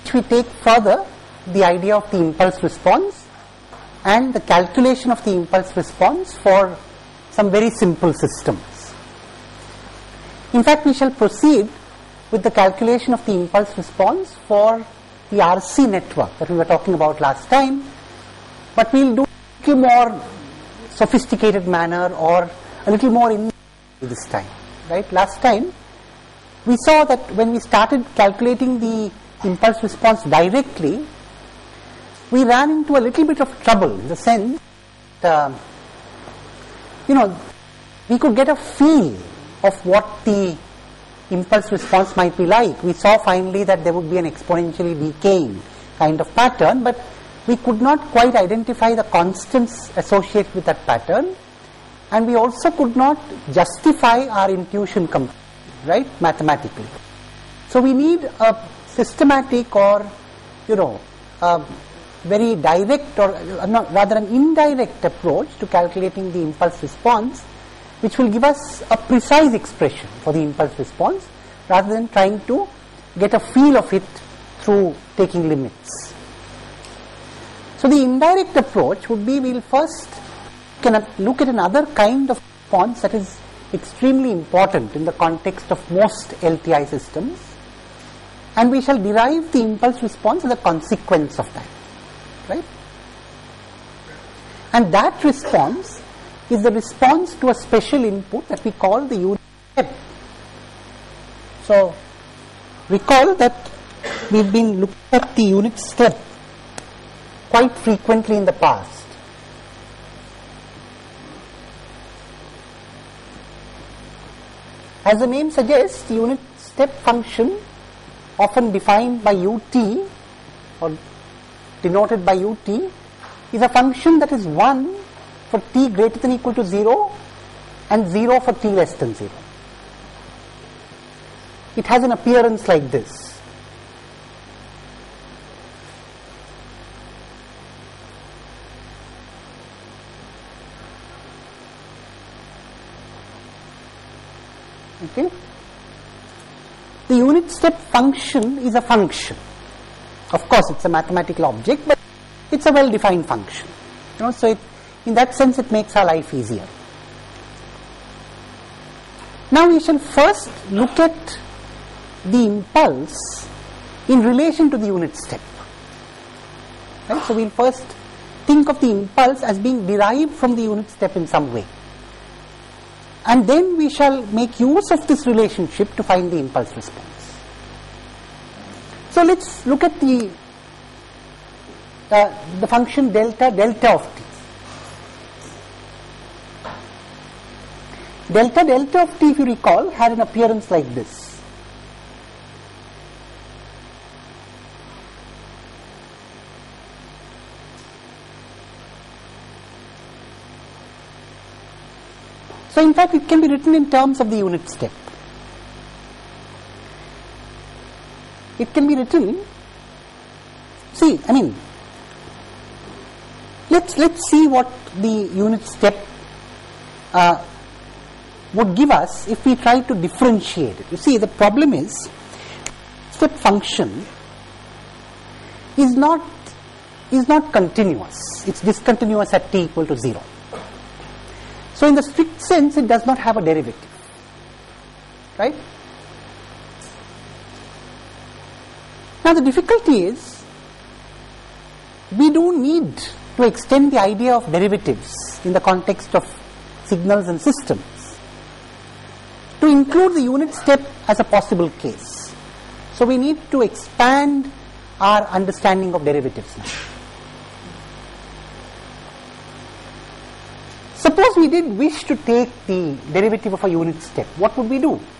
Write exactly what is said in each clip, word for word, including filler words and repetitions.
which we take further the idea of the impulse response and the calculation of the impulse response for some very simple systems. In fact, we shall proceed with the calculation of the impulse response for the R C network that we were talking about last time, but we will do it in a more sophisticated manner or a little more in this time. Right? Last time we saw that when we started calculating the impulse response directly, we ran into a little bit of trouble in the sense that, uh, you know, we could get a feel of what the impulse response might be like. We saw finally that there would be an exponentially decaying kind of pattern, but we could not quite identify the constants associated with that pattern, and we also could not justify our intuition completely, right, mathematically. So we need a systematic or, you know, a very direct or uh, not, rather an indirect approach to calculating the impulse response, which will give us a precise expression for the impulse response rather than trying to get a feel of it through taking limits. So the indirect approach would be, we will first can look at another kind of response that is extremely important in the context of most L T I systems, and we shall derive the impulse response as a consequence of that, right? And that response is the response to a special input that we call the unit step. So recall that we've been looking at the unit step quite frequently in the past. As the name suggests, the unit step function, often defined by ut or denoted by ut, is a function that is one for t greater than or equal to zero and zero for t less than zero. It has an appearance like this. Okay. The unit step function is a function. Of course, it's a mathematical object, but it's a well-defined function. You know, so it, in that sense, it makes our life easier. Now we shall first look at the impulse in relation to the unit step. Right? So we'll first think of the impulse as being derived from the unit step in some way. And then we shall make use of this relationship to find the impulse response. So let's look at the uh, the function delta delta of t. Delta delta of t, if you recall, had an appearance like this. So in fact, it can be written in terms of the unit step. It can be written, see, I mean, let's let's see what the unit step uh, would give us if we try to differentiate it. You see, the problem is, step function is not is not continuous. It's discontinuous at t equal to zero. So in the strict sense, it does not have a derivative, right? Now the difficulty is, we do need to extend the idea of derivatives in the context of signals and systems to include the unit step as a possible case. So we need to expand our understanding of derivatives now. Suppose we did wish to take the derivative of a unit step, what would we do?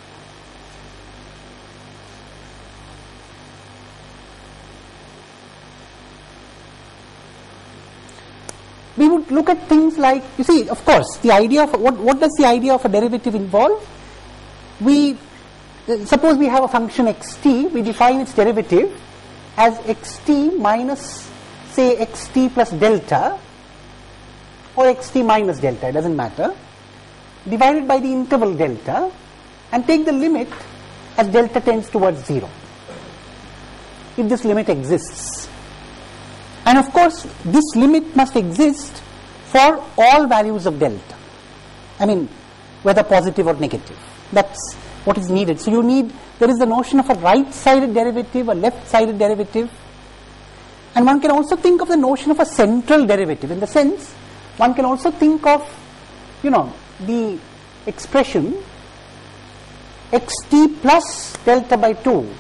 We would look at things like, you see, of course, the idea of, what, what does the idea of a derivative involve? We, uh, suppose we have a function xt, we define its derivative as xt minus, say, xt plus delta, or xt minus delta, it doesn't matter, divided by the interval delta, and take the limit as delta tends towards zero. if this limit exists. And of course, this limit must exist for all values of delta. I mean, whether positive or negative. That's what is needed. So you need, there is the notion of a right-sided derivative, a left-sided derivative. And one can also think of the notion of a central derivative. In the sense, one can also think of, you know, the expression xt plus delta by two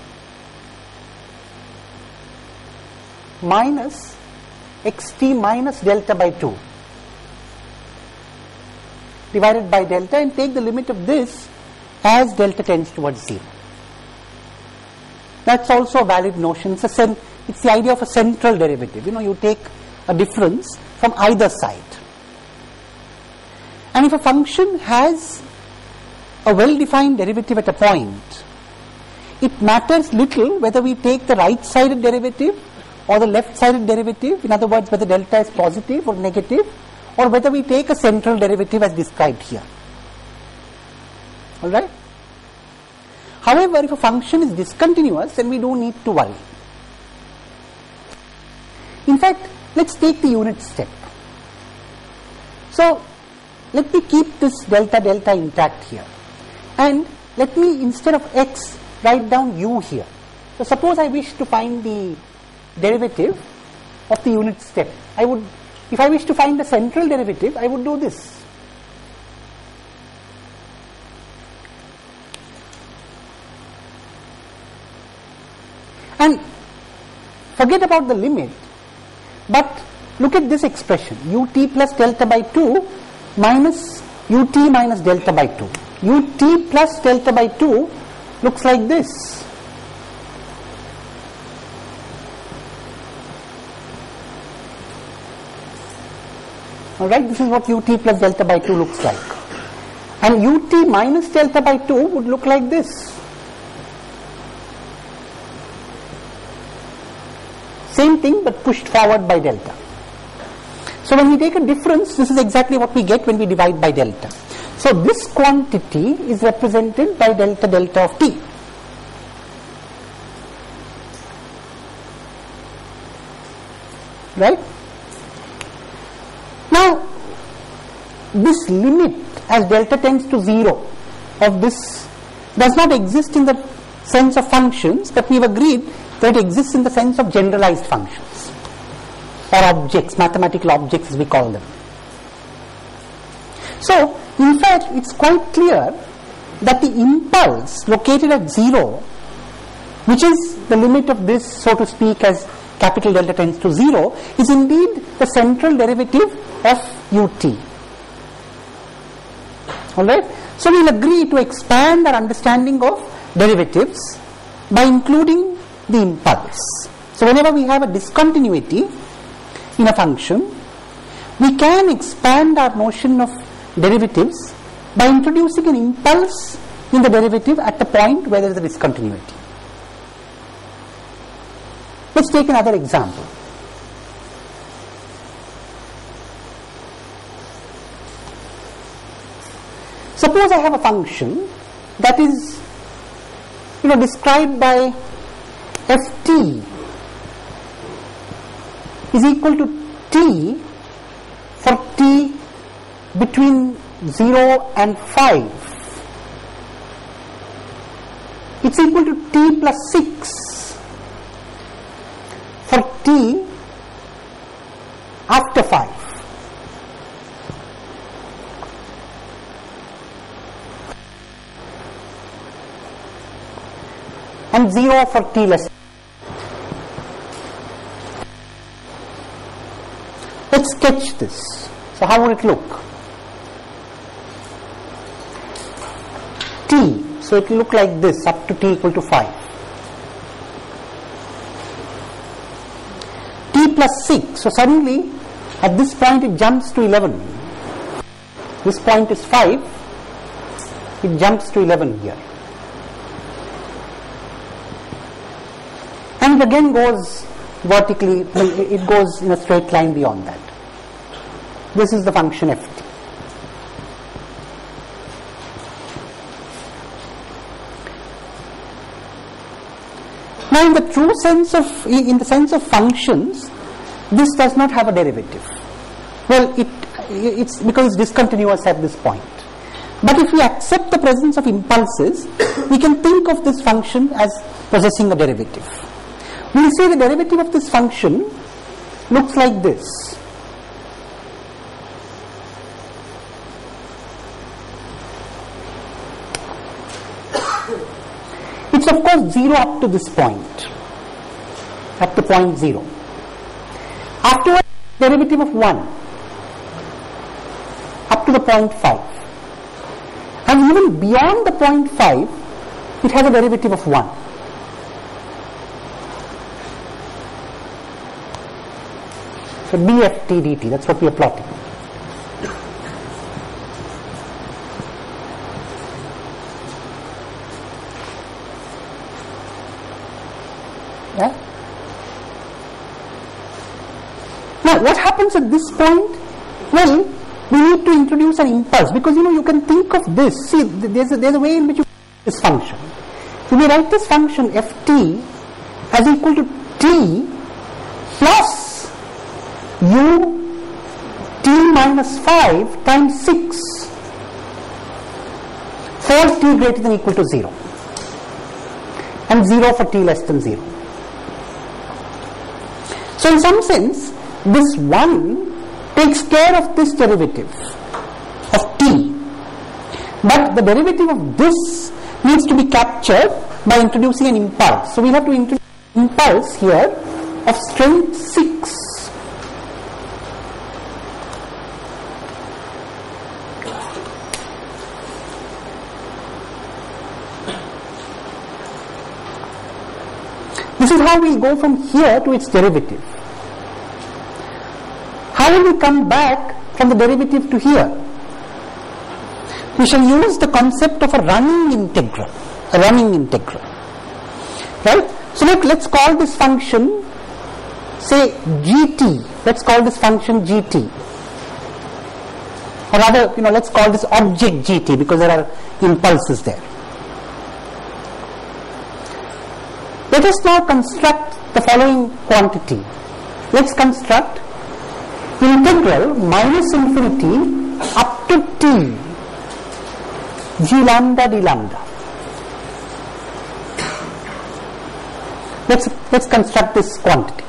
minus xt minus delta by two divided by delta, and take the limit of this as delta tends towards zero. That's also a valid notion. It's, a cen it's the idea of a central derivative. You know, you take a difference from either side. And if a function has a well-defined derivative at a point, it matters little whether we take the right-sided derivative or the left-sided derivative, in other words, whether delta is positive or negative, or whether we take a central derivative as described here. Alright? However, if a function is discontinuous, then we don't need to worry. In fact, let's take the unit step. So, let me keep this delta delta intact here. And let me, instead of x, write down u here. So, suppose I wish to find the derivative of the unit step. I would, if I wish to find the central derivative, I would do this. And forget about the limit, but look at this expression, ut plus delta by two minus ut minus delta by two. Ut plus delta by two looks like this. Alright, this is what ut plus delta by two looks like. And ut minus delta by two would look like this. Same thing but pushed forward by delta. So when we take a difference, this is exactly what we get when we divide by delta. So this quantity is represented by delta delta of t. Right? Now, this limit as delta tends to zero of this does not exist in the sense of functions, but we have agreed that it exists in the sense of generalized functions or objects, mathematical objects as we call them. So, in fact, it's quite clear that the impulse located at zero, which is the limit of this, so to speak, as capital delta tends to zero, is indeed the central derivative of ut. Alright? So, we will agree to expand our understanding of derivatives by including the impulse. So, whenever we have a discontinuity in a function, we can expand our notion of derivatives by introducing an impulse in the derivative at the point where there is a discontinuity. Let's take another example. Suppose I have a function that is, you know, described by ft is equal to t for t between zero and five. It's equal to t plus six for t after five. And zero for t less. Let's sketch this. So how would it look? T, so it will look like this up to t equal to five. T plus six, so suddenly at this point it jumps to eleven. This point is five, it jumps to eleven here. And it again goes vertically, it goes in a straight line beyond that. This is the function ft. Now in the true sense of, in the sense of functions, this does not have a derivative. Well, it it's because it's discontinuous at this point. But if we accept the presence of impulses, we can think of this function as possessing a derivative. We will say the derivative of this function looks like this. It's of course zero up to this point, up to point zero. Afterwards, derivative of one up to the point five. And even beyond the point five, it has a derivative of one. So dft dt, that's what we are plotting. Yeah? Now what happens at this point? Well, we need to introduce an impulse, because you know you can think of this. See, there's a, there's a way in which you this function. So we write this function ft as equal to t plus u t minus five times six for t greater than or equal to zero, and zero for t less than zero. So in some sense, this one takes care of this derivative of t, but the derivative of this needs to be captured by introducing an impulse. So we have to introduce an impulse here of strength six. This is how we go from here to its derivative. How will we come back from the derivative to here? We shall use the concept of a running integral, a running integral, right? So look, let's call this function, say gt. Let's call this function gt, or rather, you know, let's call this object gt, because there are impulses there. Let us now construct the following quantity. Let's construct integral minus infinity up to t g lambda d lambda. Let's let's construct this quantity.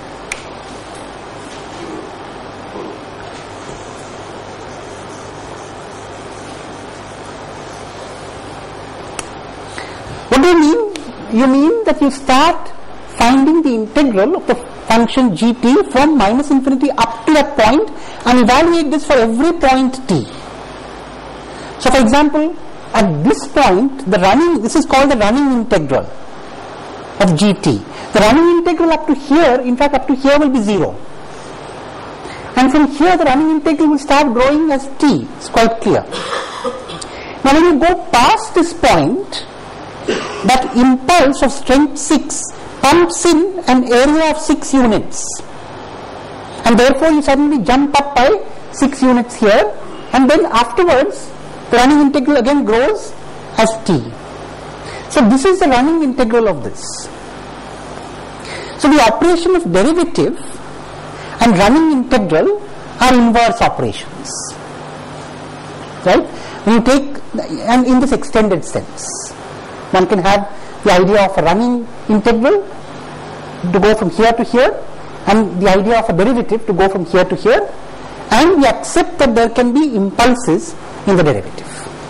What do you mean? You mean that you start finding the integral of the function gt from minus infinity up to that point and evaluate this for every point t. So for example, at this point, the running, this is called the running integral of gt. The running integral up to here, in fact up to here will be zero. And from here the running integral will start growing as t. It's quite clear. Now when you go past this point, that impulse of strength six pumps in an area of six units, and therefore you suddenly jump up by six units here, and then afterwards the running integral again grows as t. So this is the running integral of this. So the operation of derivative and running integral are inverse operations, right? When you take, and in this extended sense, one can have the idea of a running integral to go from here to here, and the idea of a derivative to go from here to here, and we accept that there can be impulses in the derivative.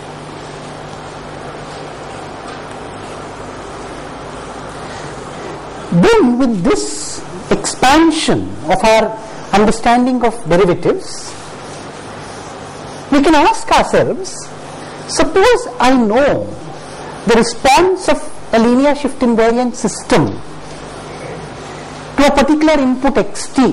Then with this expansion of our understanding of derivatives, we can ask ourselves, suppose I know the response of a linear shift invariant system to a particular input xt.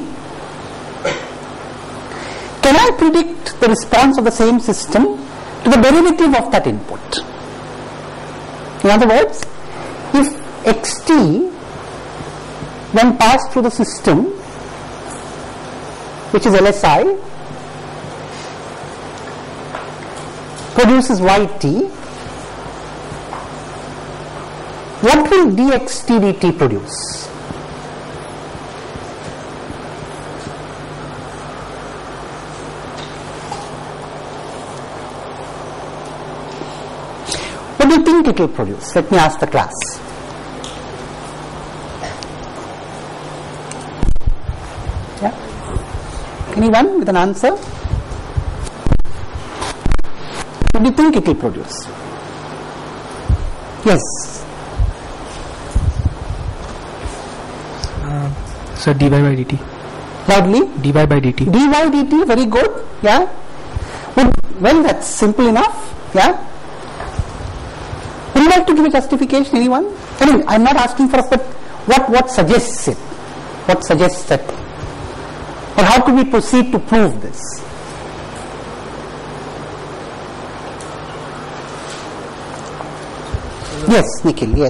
Can I predict the response of the same system to the derivative of that input? In other words, if xt, when passed through the system, which is L S I, produces yt, what will dxt dt produce? What do you think it will produce? Let me ask the class. Yeah? Anyone with an answer? What do you think it will produce? Yes. Uh, so dy by dt. Loudly? Dy by dt. Dy dt, very good. Yeah. Well, that's simple enough. Yeah. Would you like to give a justification, anyone? I mean, I'm not asking for a, but what, what suggests it? What suggests that? Or how could we proceed to prove this? Yes, Nikhil, yes.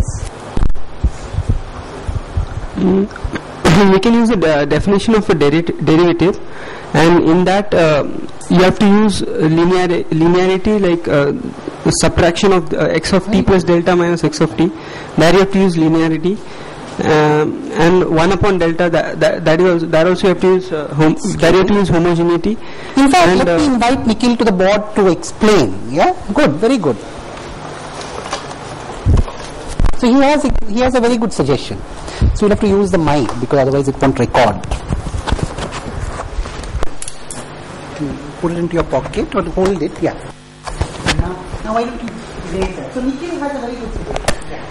Mm, we can use the de definition of a deri derivative, and in that uh, you have to use linear linearity, like uh, the subtraction of uh, x of t plus delta minus x of t. There you have to use linearity, um, and one upon delta. That that, that is also, that also you have to use uh, hom that you have to use homogeneity. In fact, and, let uh, me invite Nikhil to the board to explain. Yeah, good, very good. So he has a, he has a very good suggestion. So you'll have to use the mic because otherwise it won't record. Put it into your pocket or hold it. Yeah. Now, now why don't you raise that? So Nikhil has a very good suggestion. Yeah.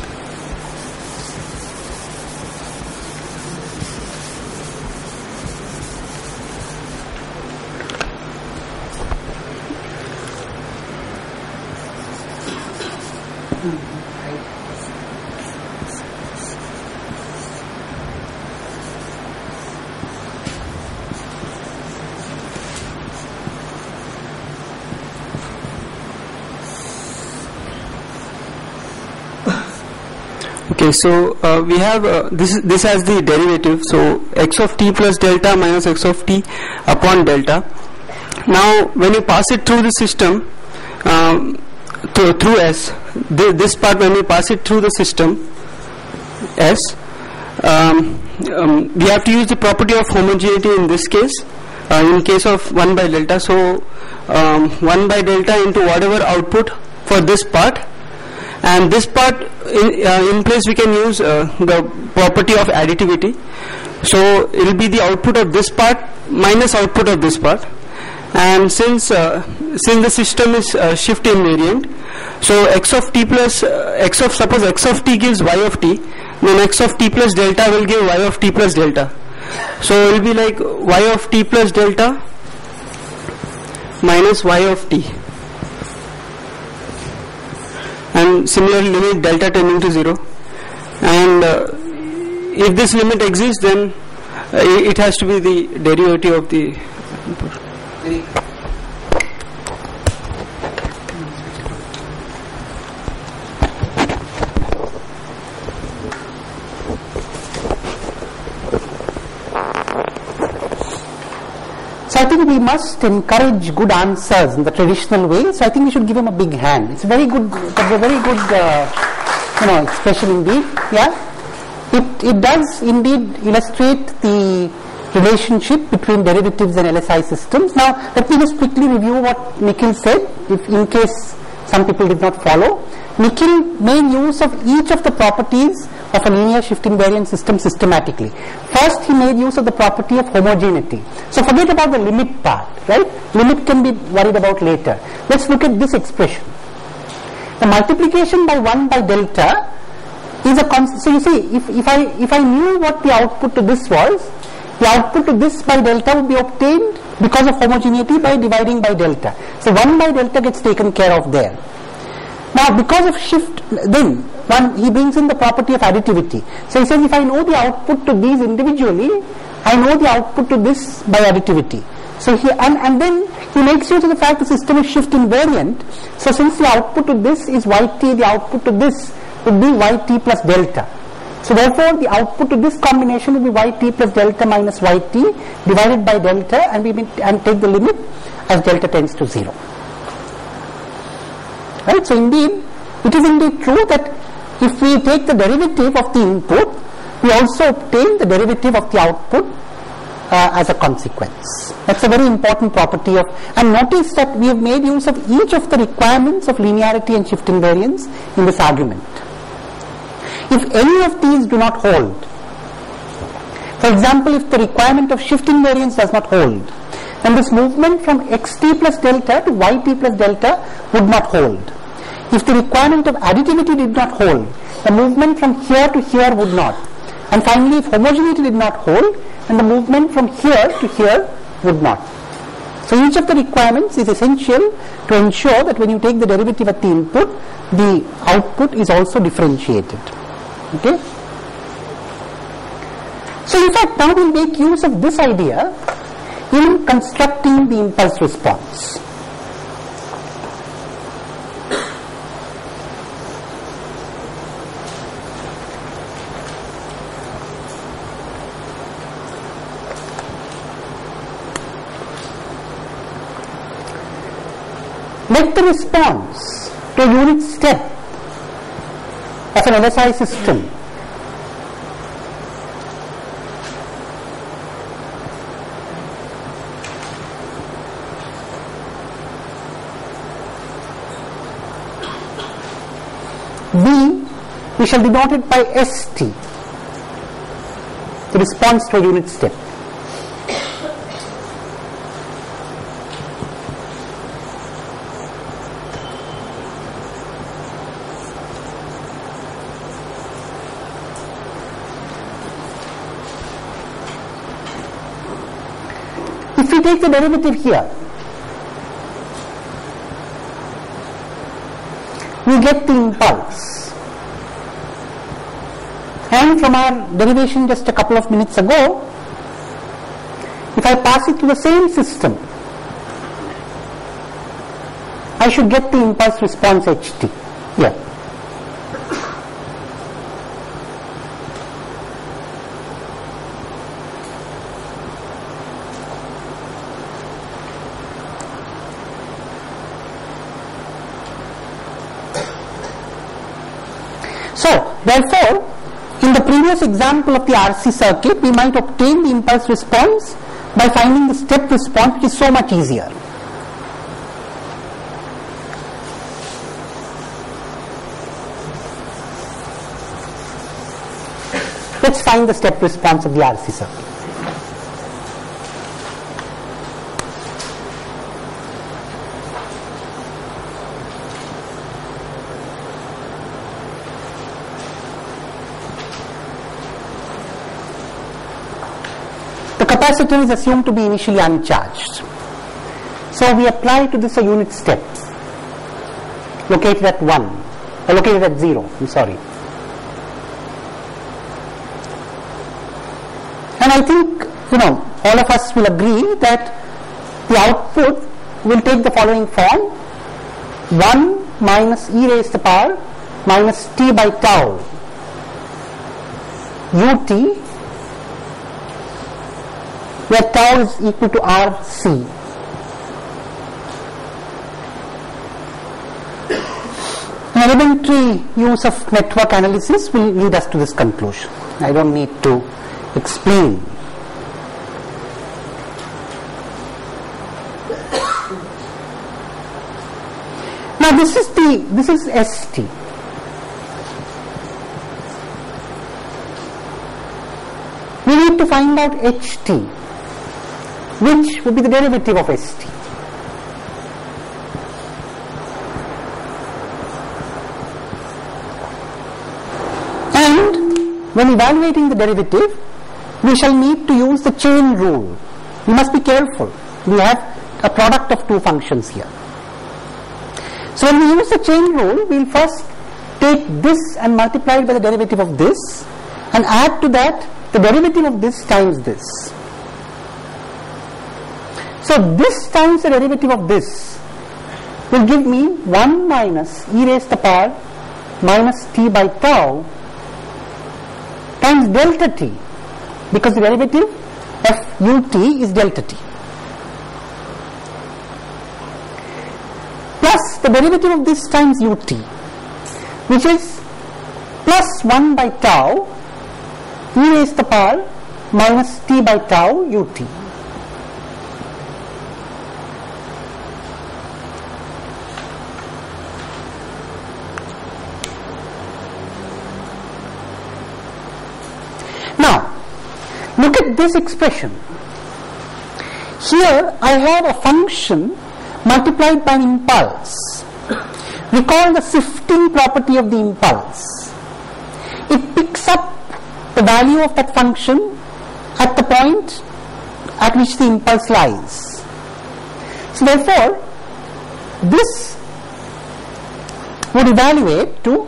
Okay, so uh, we have uh, this this as the derivative, so x of t plus delta minus x of t upon delta. Now when you pass it through the system, um, to, through S, th this part when we pass it through the system S, um, um, we have to use the property of homogeneity in this case, uh, in case of one by delta. So um, one by delta into whatever output for this part, and this part in, uh, in place we can use uh, the property of additivity. So it will be the output of this part minus output of this part, and since uh, since the system is uh, shift invariant, so x of t plus uh, x of suppose x of t gives y of t, then x of t plus delta will give y of t plus delta. So it will be like y of t plus delta minus y of t, and similarly limit delta tending to zero, and uh, if this limit exists, then uh, it has to be the derivative of the input. So I think we must encourage good answers in the traditional way. So I think we should give him a big hand. It's a very good, it's a very good, uh, you know, expression indeed. Yeah, it it does indeed illustrate the relationship between derivatives and L S I systems. Now let me just quickly review what Nikhil said, if in case some people did not follow. Nikhil made use of each of the properties of a linear shift invariant system systematically. First, he made use of the property of homogeneity. So forget about the limit part, right? Limit can be worried about later. Let's look at this expression. The multiplication by one by delta is a constant. So you see, if, if I if I knew what the output to this was, the output to this by delta would be obtained because of homogeneity by dividing by delta. So one by delta gets taken care of there. Now because of shift, then one, he brings in the property of additivity. So he says if I know the output to these individually, I know the output to this by additivity. So he, and, and then he makes use of the fact the system is shift invariant. So since the output to this is yt, the output to this would be yt plus delta. So therefore the output to this combination will be yt plus delta minus yt divided by delta, and we and take the limit as delta tends to zero. Right? So indeed, it is indeed true that if we take the derivative of the input, we also obtain the derivative of the output uh, as a consequence. That's a very important property of, and notice that we have made use of each of the requirements of linearity and shift invariance in this argument. If any of these do not hold, for example, if the requirement of shift invariance does not hold, then this movement from xt plus delta to yt plus delta would not hold. If the requirement of additivity did not hold, the movement from here to here would not. And finally, if homogeneity did not hold, then the movement from here to here would not. So each of the requirements is essential to ensure that when you take the derivative at the input, the output is also differentiated. Okay? So in fact, now we make use of this idea in constructing the impulse response. Let the response to a unit step of an L S I system B, we shall denote it by S T, the response to a unit step. If we take the derivative here, we get the impulse, and from our derivation just a couple of minutes ago, if I pass it to the same system, I should get the impulse response H T here. So, therefore, in the previous example of the R C circuit, we might obtain the impulse response by finding the step response, which is so much easier. Let's find the step response of the R C circuit. The capacitor is assumed to be initially uncharged. So we apply to this a unit step located at one, or located at zero, I'm sorry. And I think, you know, all of us will agree that the output will take the following form: one minus e raised to the power minus t by tau ut, where tau is equal to R C. An elementary use of network analysis will lead us to this conclusion. I don't need to explain. Now this is the this is S T. We need to find out H T, which would be the derivative of S T. And when evaluating the derivative, we shall need to use the chain rule. We must be careful. We have a product of two functions here. So when we use the chain rule, we will first take this and multiply it by the derivative of this, and add to that the derivative of this times this. So this times the derivative of this will give me one minus e raised to the power minus t by tau times delta t, because the derivative of ut is delta t, plus the derivative of this times ut, which is plus one by tau e raised to the power minus t by tau ut. Now, look at this expression. Here I have a function multiplied by an impulse. Recall the shifting property of the impulse. It picks up the value of that function at the point at which the impulse lies. So therefore, this would evaluate to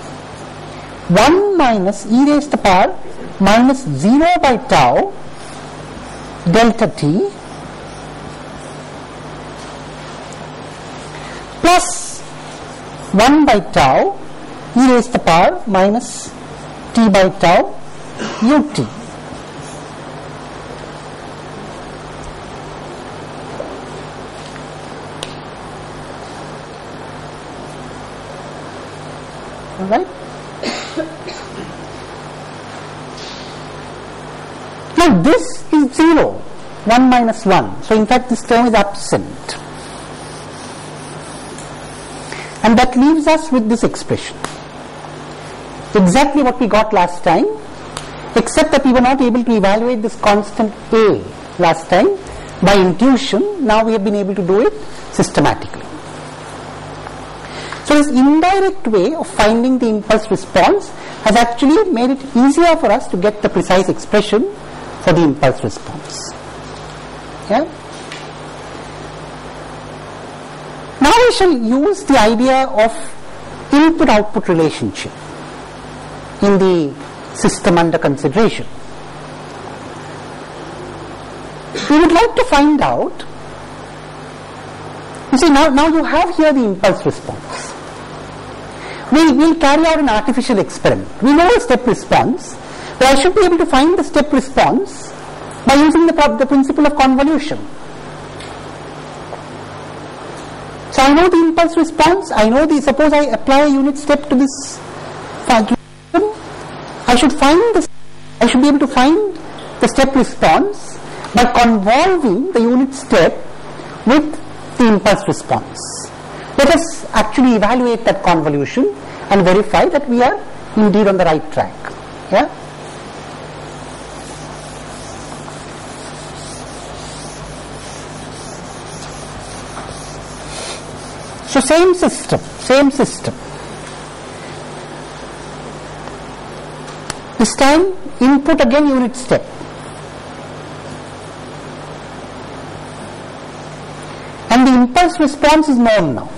one minus e raised to the power minus zero by tau delta t plus one by tau e raised to the power minus t by tau ut. Alright? Now this is zero, one minus one. So in fact this term is absent. And that leaves us with this expression. Exactly what we got last time, except that we were not able to evaluate this constant A last time by intuition. Now we have been able to do it systematically. So this indirect way of finding the impulse response has actually made it easier for us to get the precise expression for the impulse response. Yeah? Now we shall use the idea of input-output relationship in the system under consideration. We would like to find out, you see now, now you have here the impulse response. We will carry out an artificial experiment. We know a step response, but I should be able to find the step response by using the, the principle of convolution. So I know the impulse response, I know the, suppose I apply a unit step to this function, I should find the, I should be able to find the step response by convolving the unit step with the impulse response. Let us actually evaluate that convolution and verify that we are indeed on the right track. Yeah? So same system, same system. This time input again unit step. And the impulse response is known now.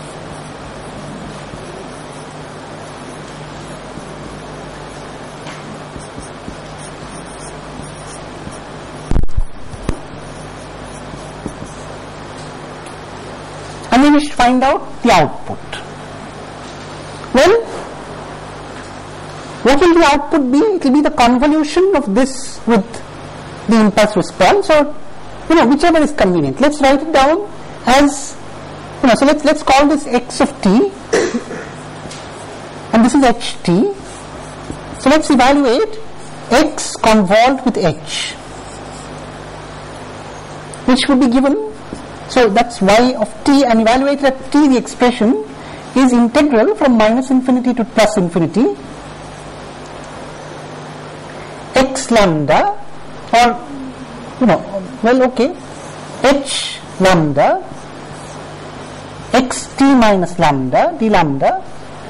And then we should find out the output. Well, what will the output be? It will be the convolution of this with the impulse response, or you know, whichever is convenient. Let's write it down as, you know, so let's let's call this x of t and this is ht. So let's evaluate x convolved with h, which would be given, so that's y of t, and evaluated at t the expression is integral from minus infinity to plus infinity x lambda, or you know, well, okay, h lambda xt minus lambda d lambda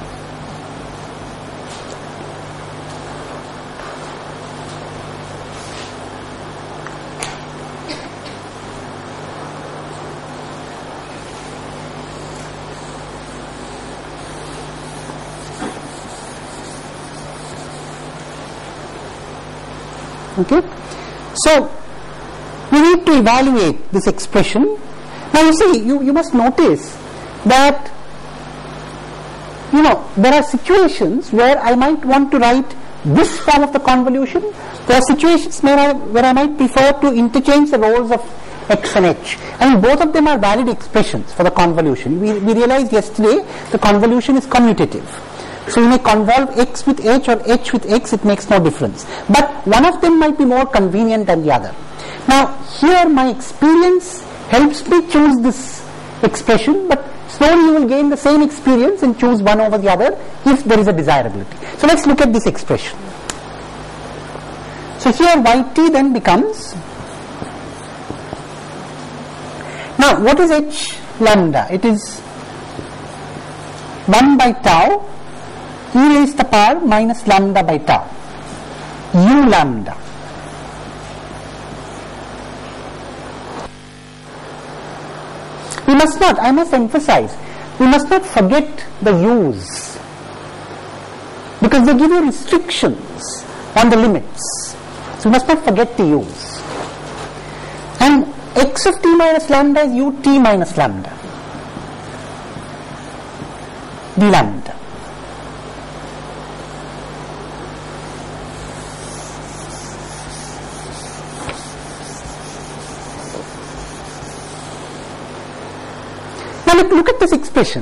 okay. So we need to evaluate this expression. Now you see, you, you must notice that, you know, there are situations where I might want to write this form of the convolution. There are situations where I, where I might prefer to interchange the roles of x and h. I mean, both of them are valid expressions for the convolution. We, we realized yesterday the convolution is commutative. So you may convolve x with h or h with x, it makes no difference. But one of them might be more convenient than the other. Now here my experience helps me choose this expression, but slowly you will gain the same experience and choose one over the other if there is a desirability. So let's look at this expression. So here yt then becomes, now what is h lambda? It is one by tau e raised to the power minus lambda by tau, u lambda. We must not, I must emphasize, we must not forget the u's, because they give you restrictions on the limits. So we must not forget the u's. And x of t minus lambda is ut minus lambda, d lambda. Now look, look at this expression.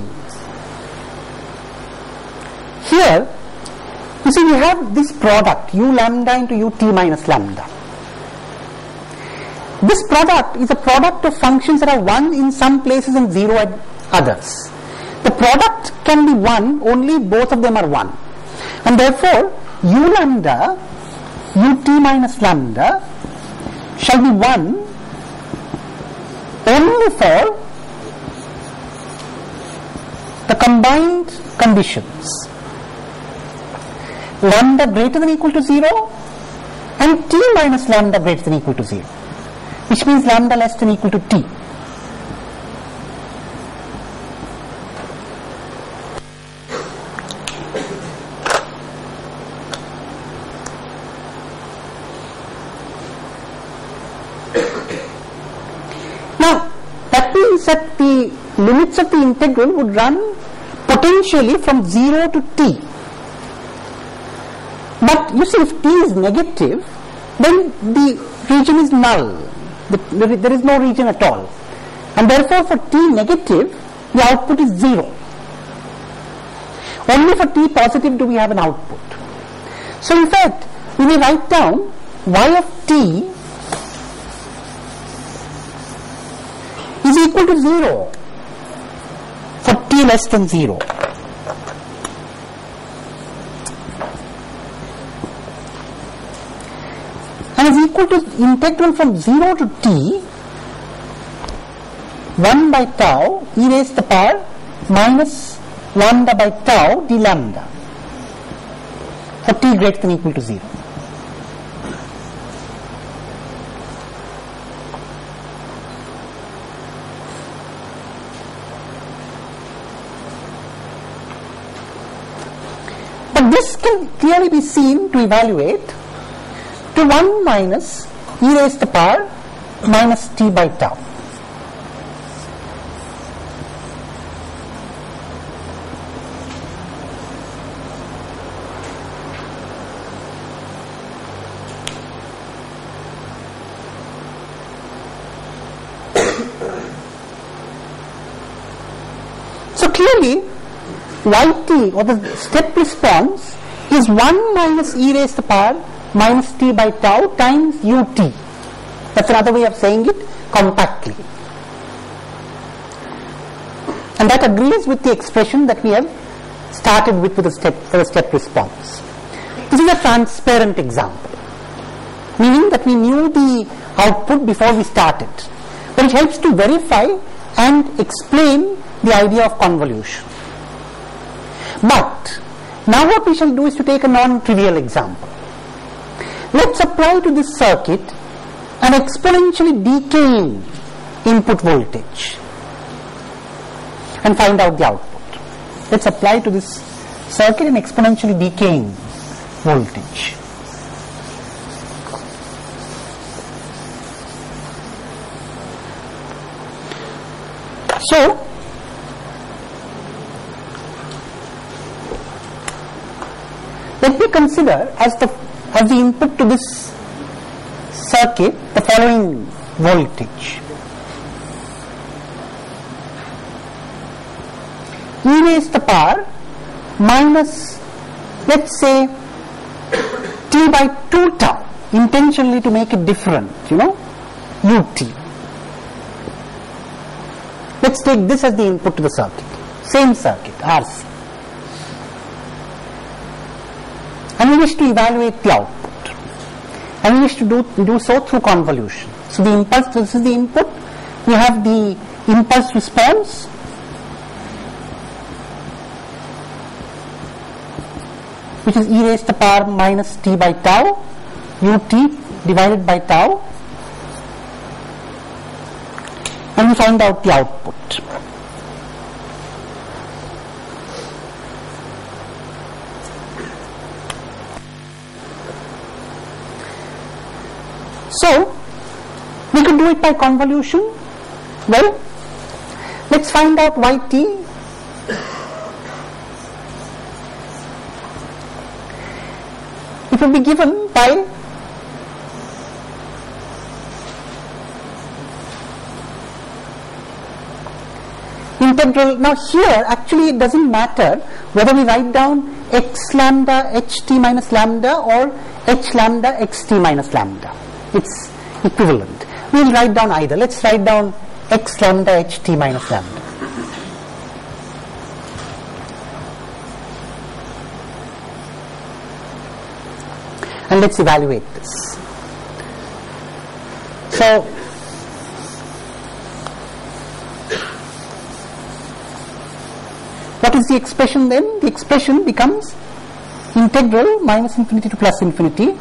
Here, you see we have this product u lambda into ut minus lambda. This product is a product of functions that are one in some places and zero at others. The product can be one only both of them are one. And therefore, u lambda, ut minus lambda shall be one only for the combined conditions lambda greater than or equal to zero and t minus lambda greater than or equal to zero, which means lambda less than or equal to t. Now that means that the limits of the integral would run potentially from zero to t. But you see, if t is negative, then the region is null. The, the, there is no region at all. And therefore for t negative, the output is zero. Only for t positive do we have an output. So in fact, we may write down y of t is equal to zero for t less than zero. And is equal to integral from zero to t one by tau e raised to the power minus lambda by tau d lambda for t greater than or equal to zero. But this can clearly be seen to evaluate to one minus e raised to the power minus t by tau. So clearly yt or the step response is one minus e raised to the power minus t by tau times ut. That's another way of saying it compactly. And that agrees with the expression that we have started with, with the step, for the step response. This is a transparent example, meaning that we knew the output before we started. But it helps to verify and explain the idea of convolution. But now what we shall do is to take a non-trivial example. Let's apply to this circuit an exponentially decaying input voltage and find out the output. Let's apply to this circuit an exponentially decaying voltage. So let me consider as the as the input to this circuit the following voltage. E raised to the power minus let's say t by two tau, intentionally to make it different, you know, ut. Let's take this as the input to the circuit, same circuit, R C. And we wish to evaluate the output. And we wish to do, do so through convolution. So the impulse, this is the input. We have the impulse response, which is e raised to the power minus t by tau, ut divided by tau, and we find out the output. So, we could do it by convolution. Well, let's find out yt. It will be given by integral. Now here actually it doesn't matter whether we write down x lambda ht minus lambda or h lambda xt minus lambda. It's equivalent. We will write down either. Let's write down x lambda ht minus lambda. And let's evaluate this. So, what is the expression then? The expression becomes integral minus infinity to plus infinity.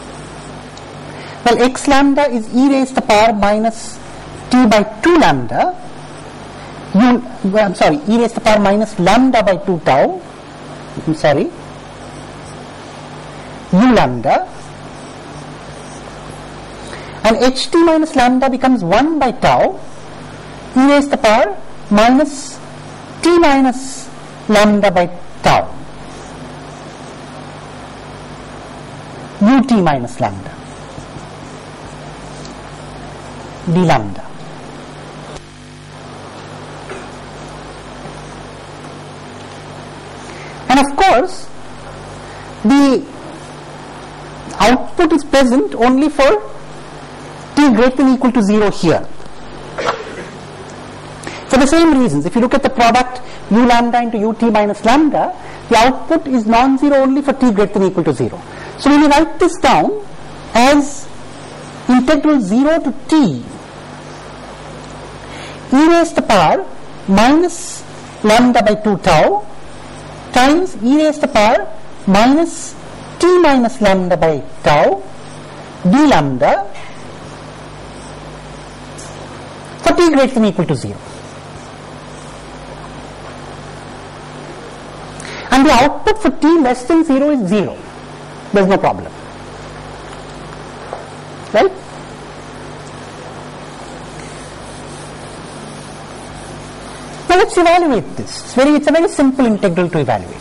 Well, x lambda is e raised to the power minus t by two lambda. U, I'm sorry, e raised to the power minus lambda by two tau. I'm sorry. U lambda. And ht minus lambda becomes one by tau. E raised to the power minus t minus lambda by tau. Ut minus lambda. D lambda. And of course, the output is present only for t greater than or equal to zero here. For the same reasons, if you look at the product u lambda into ut minus lambda, the output is non-zero only for t greater than or equal to zero. So when you write this down as integral zero to t e raised to the power minus lambda by two tau times e raised to the power minus t minus lambda by tau d lambda for t greater than or equal to zero. And the output for t less than zero is zero. There is no problem. Right? Now let's evaluate this. It's, very, it's a very simple integral to evaluate.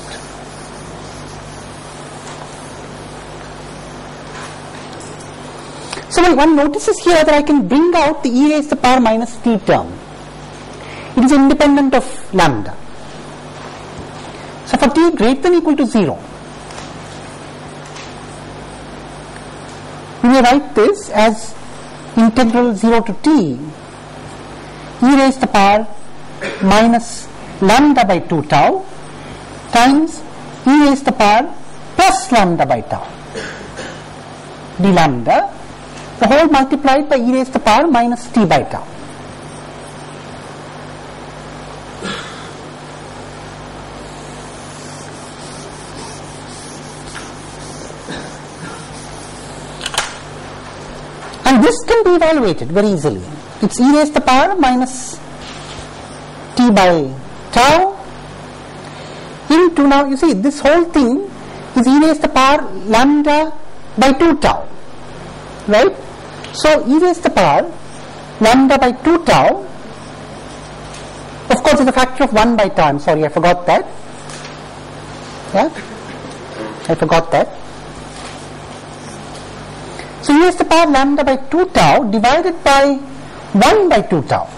So when one notices here that I can bring out the e raised to the power minus t term. It is independent of lambda. So for t greater than or equal to zero, we may write this as integral zero to t e raised to the power minus lambda by two tau times e raised to the power plus lambda by tau d lambda, the whole multiplied by e raised to the power minus t by tau. And this can be evaluated very easily. It's e raised to the power minus t by tau into, now you see this whole thing is e raised to the power lambda by two tau, right? So e raised to the power lambda by two tau, of course it's a factor of one by tau. I'm sorry, I forgot that. Yeah, I forgot that. So e raised to the power lambda by two tau divided by one by two tau.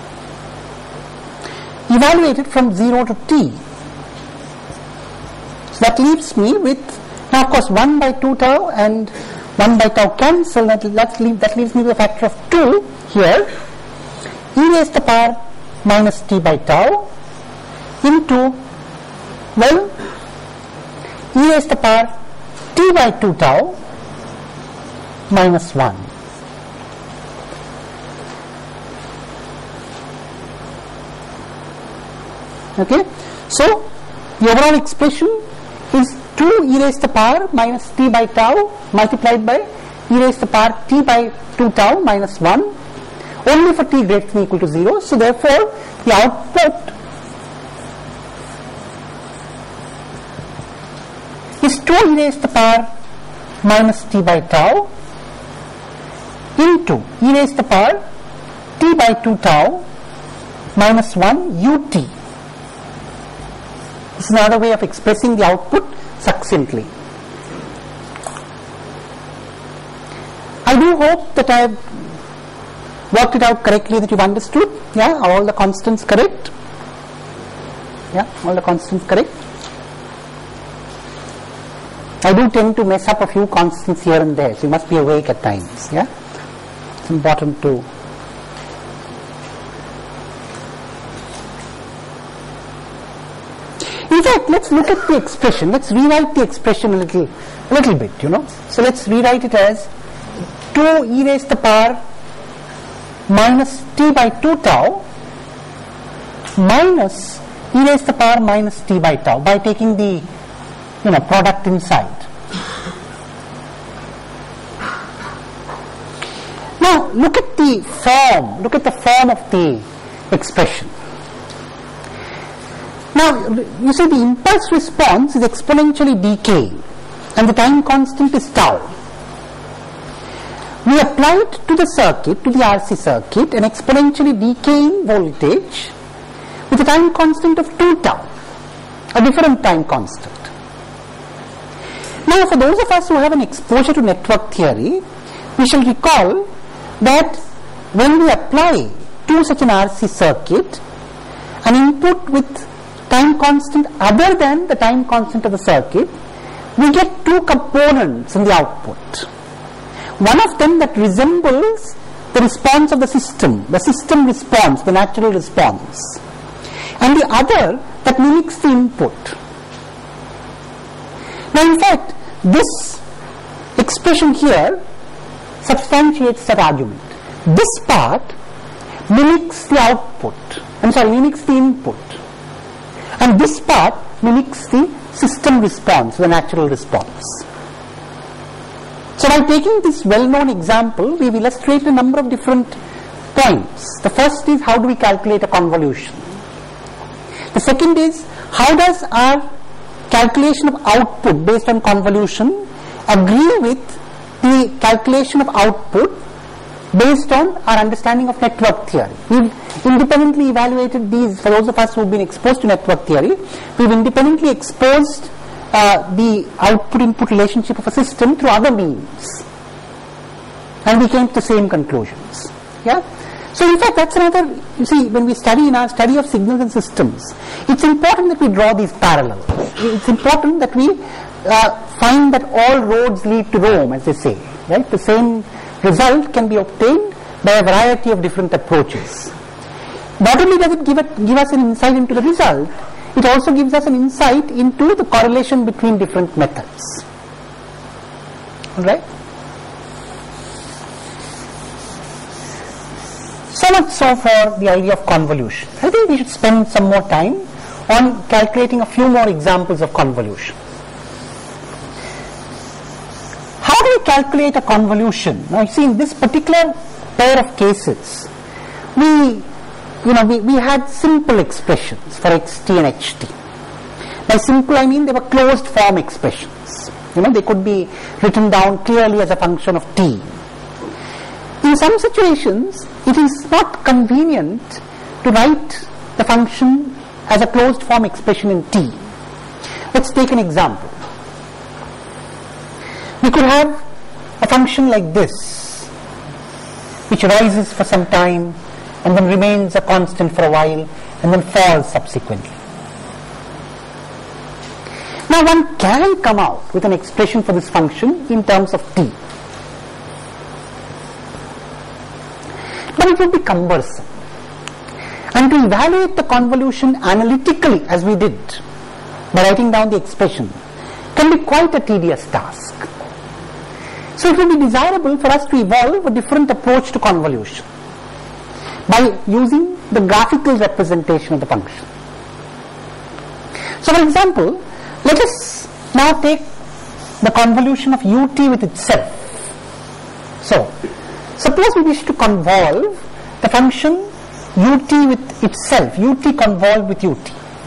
Evaluated from zero to t. that leaves me with, now of course one by two tau and one by tau cancel, that, that, leave, that leaves me with a factor of two here, e raised to the power minus t by tau into, well, e raised to the power t by two tau minus one. Okay, so the overall expression is two e raised to the power minus t by tau multiplied by e raised to the power t by two tau minus one, only for t greater than or equal to zero. So therefore the output is two e raised to the power minus t by tau into e raised to the power t by two tau minus one ut. This is another way of expressing the output succinctly. I do hope that I have worked it out correctly, that you have understood. Yeah, are all the constants correct? Yeah, all the constants correct? I do tend to mess up a few constants here and there, so you must be awake at times. Yeah, it's important to. In fact, let's look at the expression. Let's rewrite the expression a little, a little bit. You know, so let's rewrite it as two e raised to the power minus t by two tau minus e raised to the power minus t by tau by taking the, you know, product inside. Now look at the form, look at the form of the expression. Now you see the impulse response is exponentially decaying and the time constant is tau. We applied to the circuit, to the R C circuit, an exponentially decaying voltage with a time constant of two tau, a different time constant. Now for those of us who have an exposure to network theory, we shall recall that when we apply to such an R C circuit an input with time constant other than the time constant of the circuit, we get two components in the output. One of them that resembles the response of the system, the system response, the natural response, and the other that mimics the input. Now in fact, this expression here substantiates that argument. This part mimics the output, I'm sorry, mimics the input, and this part mimics the system response, the natural response. So by taking this well-known example, we will illustrate a number of different points. The first is, how do we calculate a convolution? The second is, how does our calculation of output based on convolution agree with the calculation of output based on our understanding of network theory? We've independently evaluated these. For those of us who have been exposed to network theory, we've independently exposed uh, the output-input relationship of a system through other means, and we came to the same conclusions. Yeah. So in fact, that's another, you see, when we study in our study of signals and systems, it's important that we draw these parallels. It's important that we uh, find that all roads lead to Rome, as they say, right? The same result can be obtained by a variety of different approaches. Not only does it give, it, give us an insight into the result, it also gives us an insight into the correlation between different methods. Alright? So much so for the idea of convolution. I think we should spend some more time on calculating a few more examples of convolution. How do we calculate a convolution? Now you see, in this particular pair of cases, we you know, we, we had simple expressions for xt and ht. By simple I mean they were closed form expressions. You know, they could be written down clearly as a function of t. In some situations, it is not convenient to write the function as a closed form expression in t. Let's take an example. We could have a function like this, which rises for some time and then remains a constant for a while and then falls subsequently. Now one can come out with an expression for this function in terms of t, but it would be cumbersome, and to evaluate the convolution analytically as we did by writing down the expression can be quite a tedious task. So it will be desirable for us to evolve a different approach to convolution by using the graphical representation of the function. So for example, let us now take the convolution of ut with itself. So suppose we wish to convolve the function ut with itself, ut convolved with ut.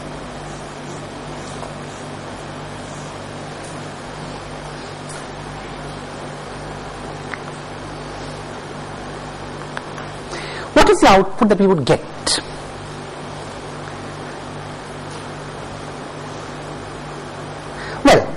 What is the output that we would get? Well,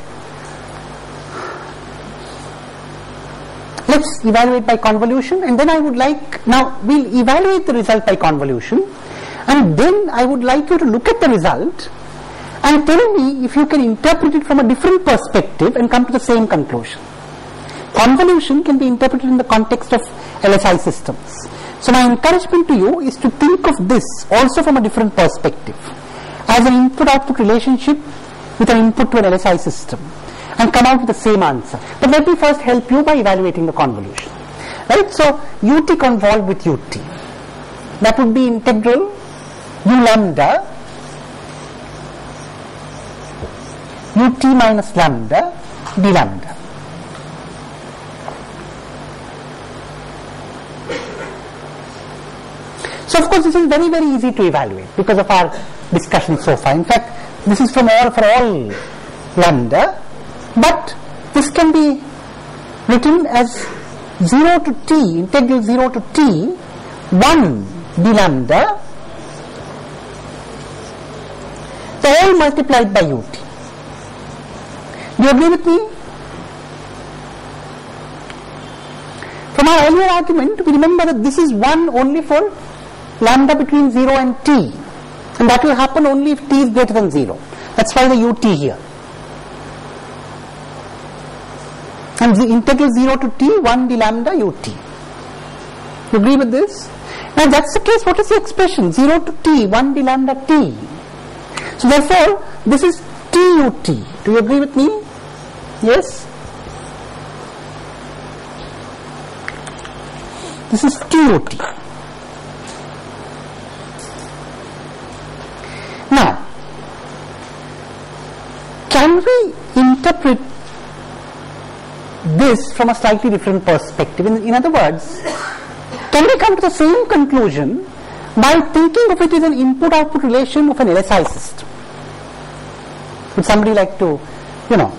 let's evaluate by convolution, and then I would like, now we'll evaluate the result by convolution, and then I would like you to look at the result and tell me if you can interpret it from a different perspective and come to the same conclusion. Convolution can be interpreted in the context of L S I systems. So my encouragement to you is to think of this also from a different perspective, as an input-output relationship with an input to an L S I system, and come out with the same answer. But let me first help you by evaluating the convolution. Right? So ut convolved with ut, that would be integral u lambda ut minus lambda d lambda. So of course this is very very easy to evaluate because of our discussion so far. In fact, this is from all for all lambda, but this can be written as zero to t, integral zero to t, one d lambda, so all multiplied by ut. Do you agree with me? From our earlier argument, we remember that this is one only for lambda between zero and t, and that will happen only if t is greater than zero. That's why the ut here. And the integral zero to t, one d lambda ut. You agree with this? Now if that's the case, what is the expression? zero to t, one d lambda t. So therefore, this is t ut. Do you agree with me? Yes? This is t ut. Now, can we interpret this from a slightly different perspective? In, in other words, can we come to the same conclusion by thinking of it as an input-output relation of an L S I system? Would somebody like to, you know?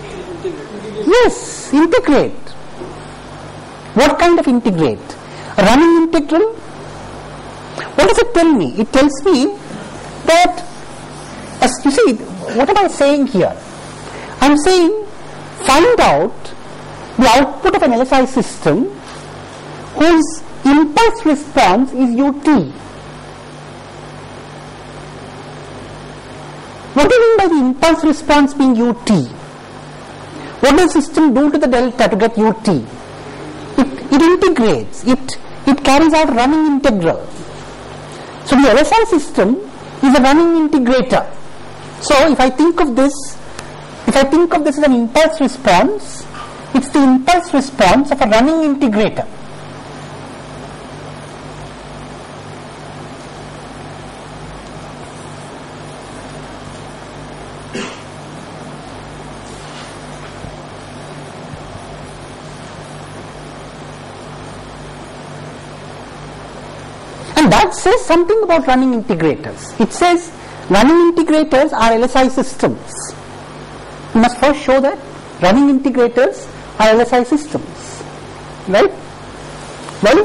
Yes, integrate. What kind of integrate? A running integral? What does it tell me? It tells me that, as you see, what am I saying here? I am saying find out the output of an L S I system whose impulse response is ut. What do you mean by the impulse response being ut? What does the system do to the delta to get ut? It, it integrates, it, it carries out running integral. So the L S I system is a running integrator. So if I think of this, if I think of this as an impulse response, it's the impulse response of a running integrator. And that says something about running integrators. It says running integrators are L S I systems. You must first show that running integrators are L S I systems. Right? Well,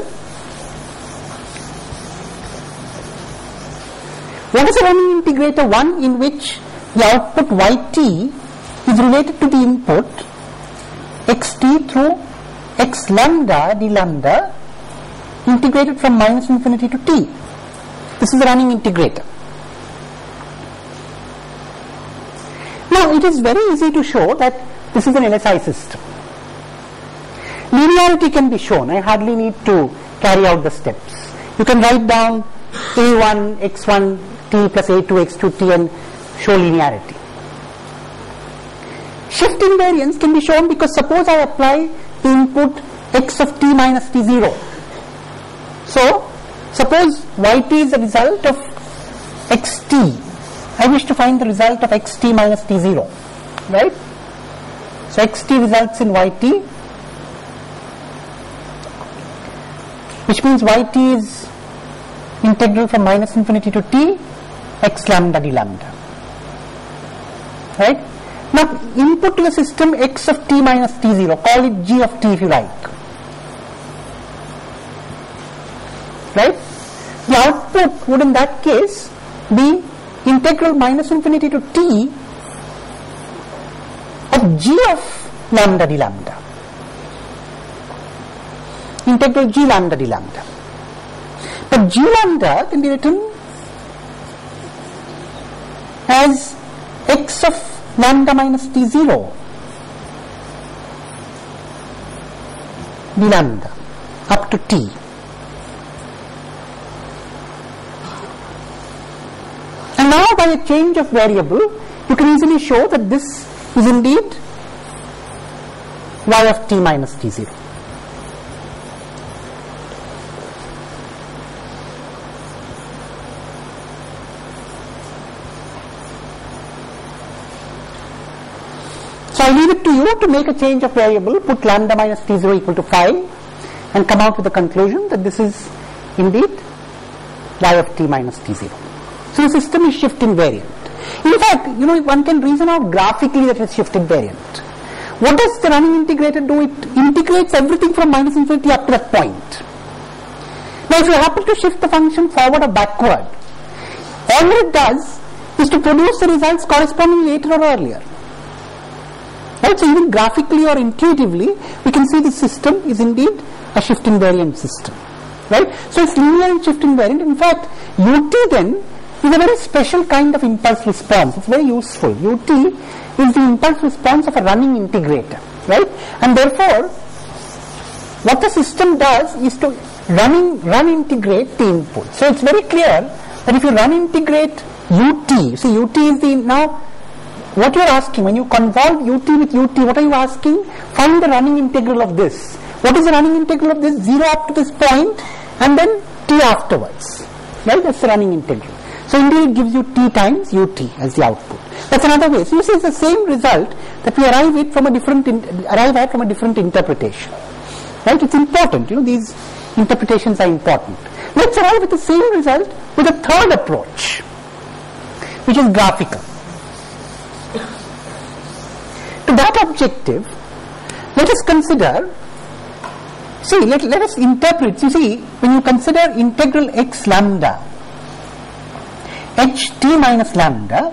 what is a running integrator? One in which the output yt is related to the input xt through x lambda d lambda integrated from minus infinity to t. This is the running integrator. Now it is very easy to show that this is an L S I system. Linearity can be shown. I hardly need to carry out the steps. You can write down a one x one t plus a two x two t and show linearity. Shift invariance can be shown because suppose I apply the input x of t minus t zero. So suppose yt is the result of xt. I wish to find the result of xt minus t zero, right? So xt results in yt, which means yt is integral from minus infinity to t x lambda d lambda, right? Now input to the system x of t minus t zero, call it g of t if you like, right? The output would in that case be integral minus infinity to t of g of lambda d lambda, integral g lambda d lambda. But g lambda can be written as x of lambda minus t zero d lambda up to t. And now by a change of variable, you can easily show that this is indeed y of t minus t zero. So I leave it to you to make a change of variable, put lambda minus t zero equal to five and come out with the conclusion that this is indeed y of t minus t zero. So the system is shift invariant. In fact, you know, one can reason out graphically that it's shift invariant. What does the running integrator do? It integrates everything from minus infinity up to that point. Now if you happen to shift the function forward or backward, all it does is to produce the results corresponding later or earlier. Right? So even graphically or intuitively, we can see the system is indeed a shift invariant system. Right? So it's linear and shift invariant. In fact, ut then is a very special kind of impulse response. It's very useful. Ut is the impulse response of a running integrator. Right? And therefore, what the system does is to running, run integrate the input. So it's very clear that if you run integrate ut, see ut is the, now what you are asking, when you convolve ut with ut, what are you asking? Find the running integral of this. What is the running integral of this? zero up to this point and then t afterwards. Right? That's the running integral. So indeed it gives you t times ut as the output. That's another way. So you see it's the same result that we arrive at from a different in, arrive at from a different interpretation. Right? It's important. You know, these interpretations are important. Let's arrive at the same result with a third approach, which is graphical. To that objective, let us consider, see, let, let us interpret, you see, when you consider integral x lambda, ht minus lambda,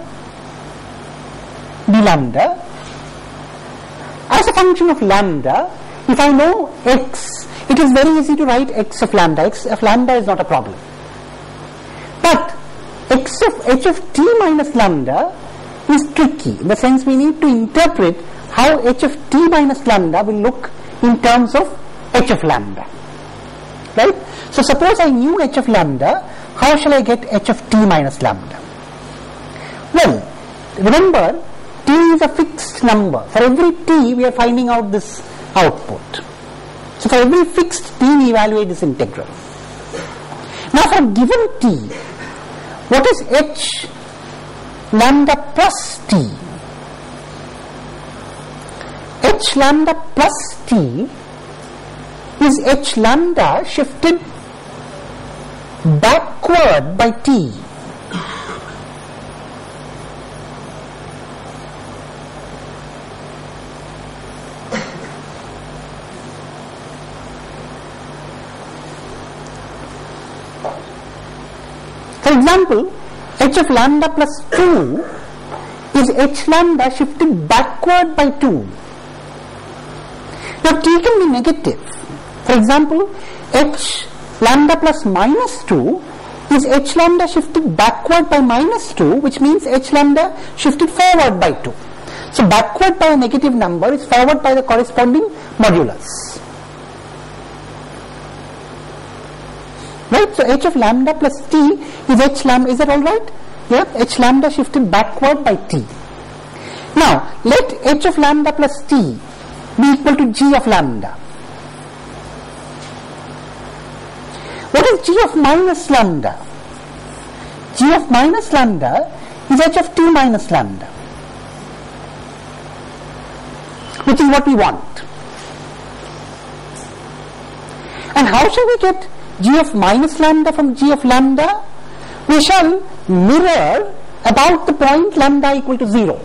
d lambda, as a function of lambda, if I know x, it is very easy to write x of lambda. X of lambda is not a problem. But x of h of t minus lambda is tricky, in the sense we need to interpret how h of t minus lambda will look in terms of h of lambda. Right? So suppose I knew h of lambda, how shall I get h of t minus lambda? Well, remember, t is a fixed number. For every t we are finding out this output. So for every fixed t we evaluate this integral. Now for given t, what is h lambda plus t? H lambda plus t is h lambda shifted backward by t. For example, h of lambda plus two is h lambda shifted backward by two. Now t can be negative. For example, h lambda plus minus two is h lambda shifted backward by minus two, which means h lambda shifted forward by two. So backward by a negative number is forward by the corresponding modulus. Right? So h of lambda plus t is h lambda. Is that all right? Yeah, h lambda shifted backward by t. Now let h of lambda plus t be equal to g of lambda. What is g of minus lambda? G of minus lambda is h of t minus lambda, which is what we want. And how shall we get g of minus lambda from g of lambda? We shall mirror about the point lambda equal to zero.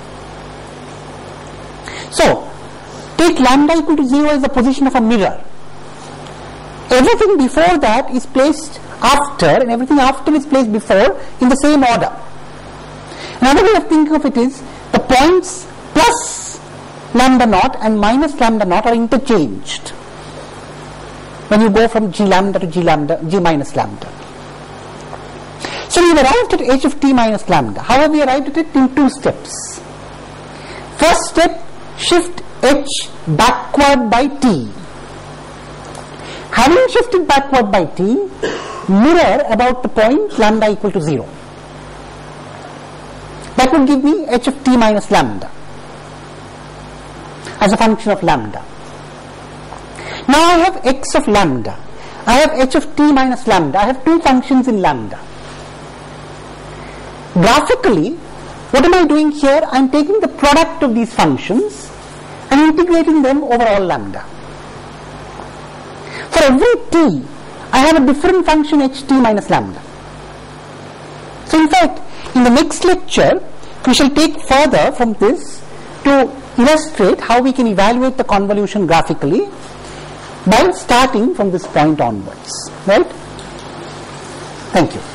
So, take lambda equal to zero as the position of a mirror. Everything before that is placed after, and everything after is placed before in the same order. Another way of thinking of it is the points plus lambda naught and minus lambda naught are interchanged when you go from g lambda to g lambda, g minus lambda. So we have arrived at h of t minus lambda. How have we arrived at it? In two steps. First step, shift h backward by t. Having shifted backward by t, mirror about the point lambda equal to zero. That would give me h of t minus lambda as a function of lambda. Now I have x of lambda. I have h of t minus lambda. I have two functions in lambda. Graphically, what am I doing here? I am taking the product of these functions and integrating them over all lambda. For every t, I have a different function ht minus lambda. So in fact, in the next lecture, we shall take further from this to illustrate how we can evaluate the convolution graphically by starting from this point onwards. Right? Thank you.